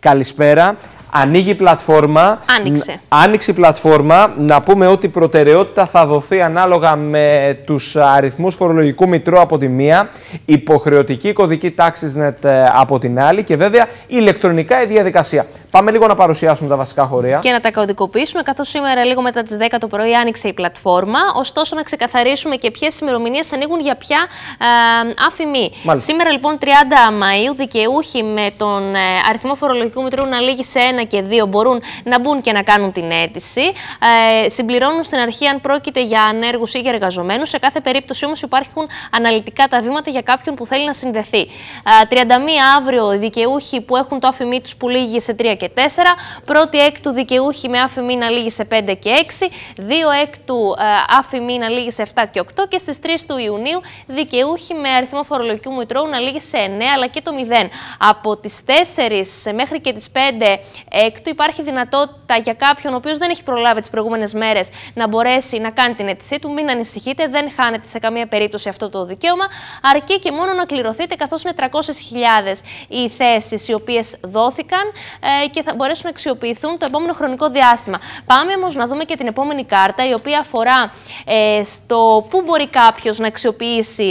Καλησπέρα. Ανοίγει η πλατφόρμα. Άνοιξε η πλατφόρμα. Να πούμε ότι η προτεραιότητα θα δοθεί ανάλογα με τους αριθμούς φορολογικού μητρώου από τη μία, υποχρεωτική κωδική τάξης από την άλλη και βέβαια ηλεκτρονικά η διαδικασία. Πάμε λίγο να παρουσιάσουμε τα βασικά χωρία. Και να τα κωδικοποιήσουμε, καθώς σήμερα λίγο μετά τις 10 το πρωί άνοιξε η πλατφόρμα. Ωστόσο, να ξεκαθαρίσουμε και ποιες ημερομηνίες ανοίγουν για ποια αφημί. Σήμερα, λοιπόν, 30 Μαΐου, δικαιούχοι με τον αριθμό φορολογικού μητρώου να λήγει σε 1 και 2 μπορούν να μπουν και να κάνουν την αίτηση. Συμπληρώνουν στην αρχή αν πρόκειται για ανέργους ή για εργαζομένους. Σε κάθε περίπτωση, όμως, υπάρχουν αναλυτικά τα βήματα για κάποιον που θέλει να συνδεθεί. 31 αύριο, οι δικαιούχοι που έχουν το αφημί τους που λήγει σε 3 και 4, 1η Έκτου δικαιούχοι με άφημί να λήγει σε 5 και 6, 2 Έκτου άφημί να λήγει σε 7 και 8 και στις 3 του Ιουνίου δικαιούχοι με αριθμό φορολογικού μητρώου να λήγει σε 9 αλλά και το 0. Από τις 4 μέχρι και τις 5 Έκτου υπάρχει δυνατότητα για κάποιον ο οποίος δεν έχει προλάβει τις προηγούμενες μέρες να μπορέσει να κάνει την αίτησή του. Μην ανησυχείτε, δεν χάνεται σε καμία περίπτωση αυτό το δικαίωμα, αρκεί και μόνο να κληρωθείτε, καθώς είναι 300.000 οι θέσεις οι οποίες δόθηκαν και θα μπορέσουν να αξιοποιηθούν το επόμενο χρονικό διάστημα. Πάμε όμως να δούμε και την επόμενη κάρτα, η οποία αφορά στο πού μπορεί κάποιος να αξιοποιήσει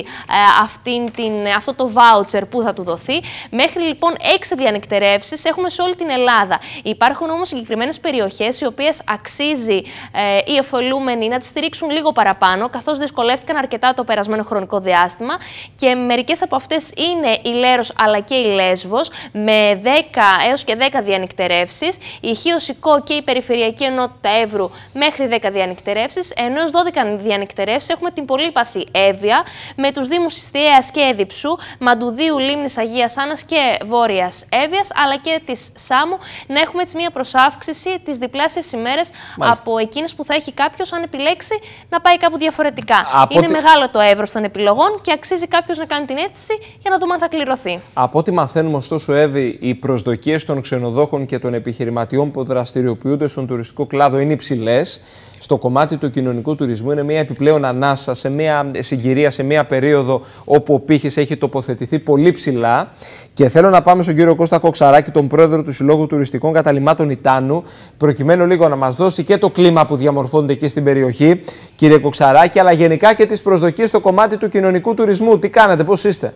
αυτό το voucher που θα του δοθεί. Μέχρι λοιπόν 6 διανυκτερεύσεις έχουμε σε όλη την Ελλάδα. Υπάρχουν όμως συγκεκριμένες περιοχές οι οποίες αξίζει οι ωφελούμενοι να τις στηρίξουν λίγο παραπάνω, καθώς δυσκολεύτηκαν αρκετά το περασμένο χρονικό διάστημα και μερικές από αυτές είναι η Λέρος αλλά και η Λέσβος με 10 έως και 10 διανυκτερεύσεις, η Χίος-Ικό και η Περιφερειακή Ενότητα Εύρου μέχρι 10 διανυκτερεύσεις, ενώ ως 12 διανυκτερεύσεις έχουμε την πολύπαθη Εύβοια με τους δήμους Ιστιαίας και Έδιψου, Μαντουδίου, Λίμνης Αγίας Άννας και Βόρειας Εύβοιας, αλλά και της Σάμου, να έχουμε έτσι μια προσάυξηση τις διπλάσιες ημέρες από εκείνες που θα έχει κάποιος αν επιλέξει να πάει κάπου διαφορετικά. Είναι μεγάλο το εύρος των επιλογών και αξίζει κάποιος να κάνει την αίτηση για να δούμε αν θα κληρωθεί. Από ό,τι μαθαίνουμε, ωστόσο, Εύη, οι προσδοκίες των ξενοδόχων και των επιχειρηματιών που δραστηριοποιούνται στον τουριστικό κλάδο είναι υψηλές. Στο κομμάτι του κοινωνικού τουρισμού είναι μια επιπλέον ανάσα σε μια συγκυρία, σε μια περίοδο όπου ο πύχης έχει τοποθετηθεί πολύ ψηλά. Και θέλω να πάμε στον κύριο Κώστα Κοξαράκη, τον πρόεδρο του Συλλόγου Τουριστικών Καταλυμάτων Ιτάνου, προκειμένου λίγο να μας δώσει και το κλίμα που διαμορφώνεται εκεί στην περιοχή, κύριε Κοξαράκη, αλλά γενικά και τις προσδοκίες στο κομμάτι του κοινωνικού τουρισμού. Τι κάνετε, πώς είστε?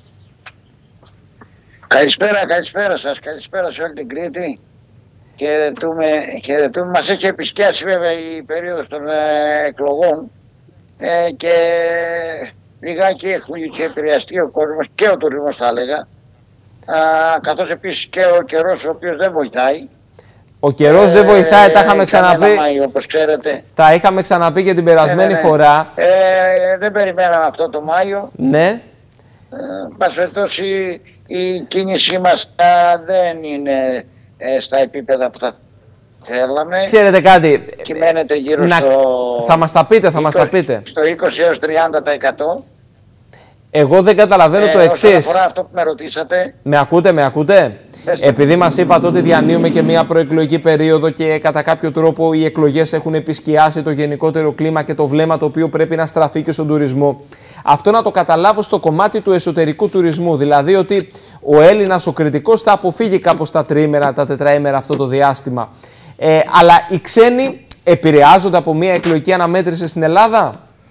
Καλησπέρα σας, καλησπέρα σε όλη την Κρήτη. Χαιρετούμε. Μας έχει επισκιάσει βέβαια η περίοδος των εκλογών και λιγάκι έχει επηρεαστεί ο κόσμος και ο τουρισμός, θα έλεγα, καθώς επίσης και ο καιρός ο οποίος δεν βοηθάει. Ο καιρός δεν βοηθάει, τα είχαμε ξαναπεί. Μάιο, όπως ξέρετε. Τα είχαμε ξαναπεί και την περασμένη φορά. Δεν περιμέναμε αυτό το Μάιο. Ναι. Μας περιπτώσει η κίνησή μας δεν είναι στα επίπεδα που θα θέλαμε. Ξέρετε κάτι, κυμαίνεται γύρω στο... Θα μας τα πείτε, θα μας τα πείτε. Στο 20 έως 30%. Εγώ δεν καταλαβαίνω το εξής. Όσον αφορά αυτό που με ρωτήσατε... Με ακούτε? Επειδή μας είπατε ότι διανύουμε και μια προεκλογική περίοδο και κατά κάποιο τρόπο οι εκλογές έχουν επισκιάσει το γενικότερο κλίμα και το βλέμμα το οποίο πρέπει να στραφεί και στον τουρισμό. Αυτό να το καταλάβω στο κομμάτι του εσωτερικού τουρισμού. Δηλαδή ότι ο Έλληνας, ο κριτικός, θα αποφύγει κάπως τα τριήμερα, τα τετραήμερα αυτό το διάστημα. Αλλά οι ξένοι επηρεάζονται από μια εκλογική αναμέτρηση στην Ελλάδα?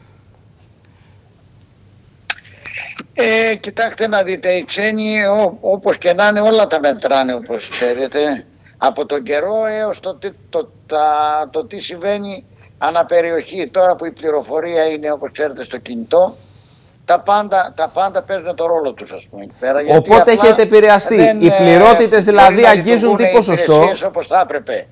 Κοιτάξτε να δείτε, οι ξένοι όπως και να είναι όλα τα μετράνε, όπως ξέρετε, από τον καιρό έως το τι συμβαίνει αναπεριοχή. Τώρα που η πληροφορία είναι, όπως ξέρετε, στο κινητό, τα πάντα παίζουν το ρόλο τους, ας πούμε. Πέρα, οπότε έχετε επηρεαστεί. Οι πληρότητες δηλαδή αγγίζουν τι ποσοστό? Όπως θα έπρεπε.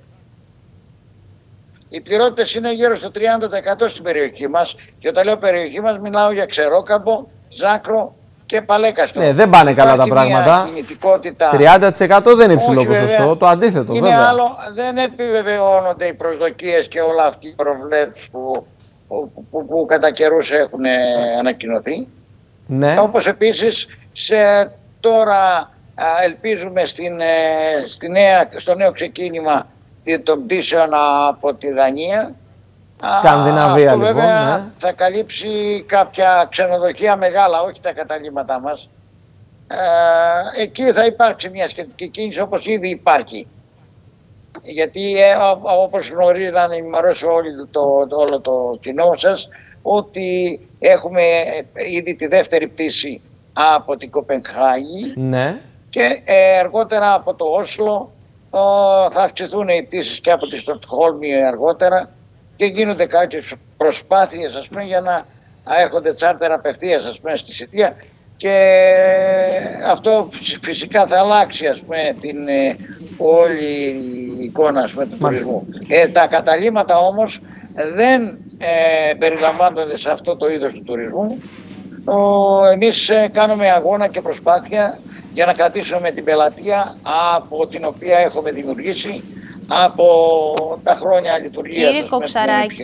Οι πληρότητες είναι γύρω στο 30% στην περιοχή μας. Και όταν λέω περιοχή μας, μιλάω για Ξερόκαμπο, Ζάκρο και Παλέκαστο. Ναι, δεν πάνε καλά τα πράγματα. 30% δεν είναι υψηλό ποσοστό, το αντίθετο είναι βέβαια. Άλλο, δεν επιβεβαιώνονται οι προσδοκίες και όλα αυτοί οι προβλέψεις που κατά καιρούς έχουν ανακοινωθεί. Ναι. Όπως επίσης τώρα ελπίζουμε στο νέο ξεκίνημα των πτήσεων από τη Δανία. Σκανδιναβία λοιπόν. Βέβαια θα καλύψει κάποια ξενοδοχεία μεγάλα, όχι τα καταλύματά μας. εκεί θα υπάρξει μια σχετική κίνηση, όπως ήδη υπάρχει. Γιατί όπως γνωρίζει, να ενημερώσω όλο το κοινό σας, ότι έχουμε ήδη τη δεύτερη πτήση από την Κοπενχάγη, ναι, και αργότερα από το Όσλο θα αυξηθούν οι πτήσεις και από τη Στοκχόλμη αργότερα, και γίνονται κάποιες προσπάθειες, ας πούμε, για να έρχονται τσάρτερ απευθείας, ας πούμε, στη Σιτία, και αυτό φυσικά θα αλλάξει, ας πούμε, την όλη εικόνα, ας πούμε, του τουρισμού. Τα καταλύματα όμως δεν περιλαμβάνονται σε αυτό το είδος του τουρισμού. Εμείς κάνουμε αγώνα και προσπάθεια για να κρατήσουμε την πελατεία από την οποία έχουμε δημιουργήσει από τα χρόνια λειτουργίας. Κύριε Κοξαράκη,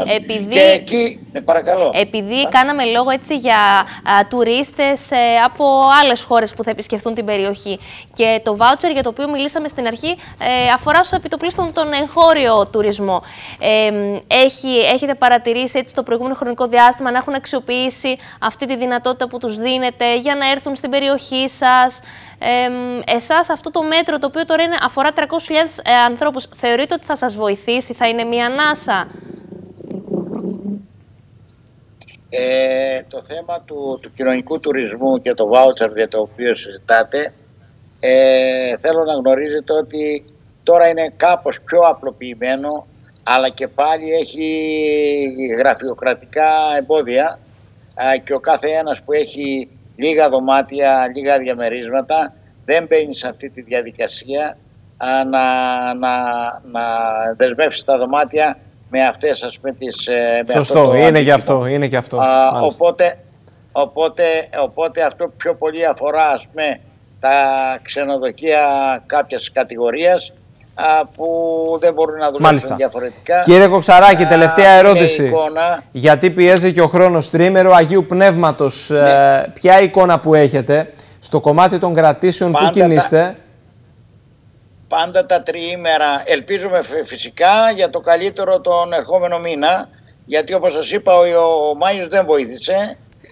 επειδή κάναμε λόγο έτσι για τουρίστες από άλλες χώρες που θα επισκεφθούν την περιοχή, και το βάουτσερ για το οποίο μιλήσαμε στην αρχή αφορά στο επιτοπλίστων τον εγχώριο τουρισμό. Έχετε παρατηρήσει έτσι το προηγούμενο χρονικό διάστημα να έχουν αξιοποιήσει αυτή τη δυνατότητα που τους δίνετε για να έρθουν στην περιοχή σας? Εσάς αυτό το μέτρο, το οποίο τώρα αφορά 300.000 ανθρώπους, θεωρείτε ότι θα σας βοηθήσει, θα είναι μια ανάσα? Το θέμα του κοινωνικού τουρισμού και το βάουτσερ για το οποίο συζητάτε, θέλω να γνωρίζετε ότι τώρα είναι κάπως πιο απλοποιημένο, αλλά και πάλι έχει γραφειοκρατικά εμπόδια, και ο κάθε ένας που έχει λίγα δωμάτια, λίγα διαμερίσματα, δεν μπαίνει σε αυτή τη διαδικασία να δεσμεύσει τα δωμάτια με αυτές, ας πούμε, τις... Σωστό, είναι και αυτό, είναι και αυτό. Οπότε αυτό πιο πολύ αφορά, ας πούμε, τα ξενοδοχεία κάποιας κατηγορίας, που δεν μπορούν να δουλεύουν διαφορετικά. Κύριε Κοξαράκη, τελευταία ερώτηση. Γιατί πιέζει και ο χρόνος, τρίμερο Αγίου Πνεύματος, ποια εικόνα που έχετε στο κομμάτι των κρατήσεων, που κινείστε? Πάντα τα τριήμερα ελπίζουμε φυσικά για το καλύτερο τον ερχόμενο μήνα, γιατί όπως σας είπα ο Μάιος δεν βοήθησε,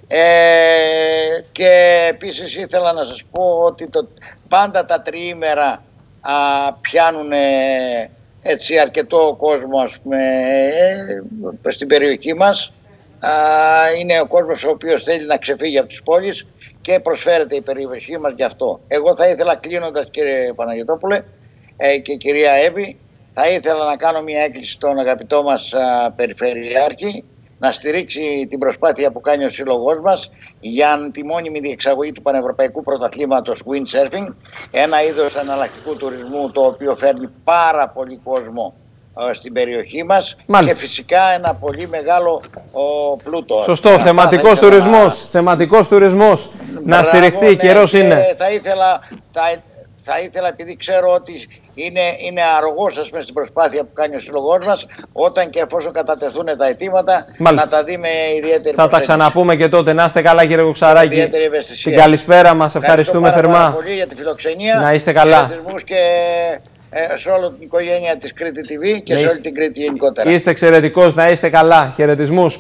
και επίσης ήθελα να σας πω ότι πάντα τα τριήμερα πιάνουν έτσι αρκετό κόσμο, ας πούμε, στην περιοχή μας. Είναι ο κόσμος ο οποίος θέλει να ξεφύγει από τις πόλεις και προσφέρεται η περιοχή μας γι' αυτό. Εγώ θα ήθελα, κλείνοντας, κύριε Παναγιωτόπουλε και κυρία Εύη, θα ήθελα να κάνω μια έκκληση στον αγαπητό μας Περιφερειάρχη να στηρίξει την προσπάθεια που κάνει ο σύλλογός μας για τη μόνιμη διεξαγωγή του Πανευρωπαϊκού Πρωταθλήματος Windsurfing, ένα είδος εναλλακτικού τουρισμού το οποίο φέρνει πάρα πολύ κόσμο στην περιοχή μας. Μάλιστα. Και φυσικά ένα πολύ μεγάλο πλούτο. Σωστό, θεματικός τουρισμός, θεματικός τουρισμός. Να στηριχθεί, καιρός είναι. Θα ήθελα, επειδή ξέρω ότι είναι αργός, ας πούμε, στην προσπάθεια που κάνει ο σύλλογός μας, όταν και εφόσον κατατεθούν τα αιτήματα, να τα δει με ιδιαίτερη προσέγγιση. Θα τα ξαναπούμε και τότε. Να είστε καλά, κύριε Κοξαράκη. Την καλησπέρα μας. Ευχαριστούμε θερμά. Ευχαριστώ πολύ για τη φιλοξενία. Να είστε καλά. Και σε όλη την οικογένεια της Κρήτη TV και σε όλη την Κρήτη γενικότερα. Είστε εξαιρετικός. Να είστε καλά. Χαιρετισμούς.